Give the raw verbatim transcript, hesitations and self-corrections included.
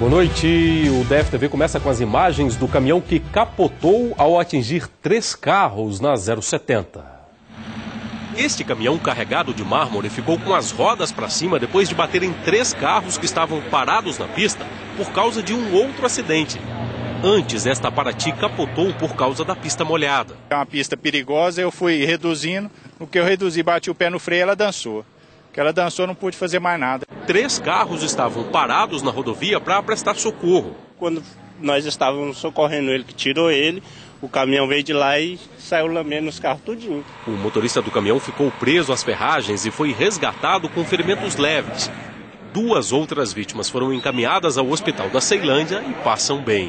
Boa noite. O D F T V começa com as imagens do caminhão que capotou ao atingir três carros na zero setenta. Este caminhão carregado de mármore ficou com as rodas para cima depois de bater em três carros que estavam parados na pista por causa de um outro acidente. Antes, esta Paraty capotou por causa da pista molhada. É uma pista perigosa, eu fui reduzindo. No que eu reduzi, bati o pé no freio, ela dançou. Que ela dançou, não pude fazer mais nada. Três carros estavam parados na rodovia para prestar socorro. Quando nós estávamos socorrendo ele, que tirou ele, o caminhão veio de lá e saiu lambendo os carros tudinho. O motorista do caminhão ficou preso às ferragens e foi resgatado com ferimentos leves. Duas outras vítimas foram encaminhadas ao hospital da Ceilândia e passam bem.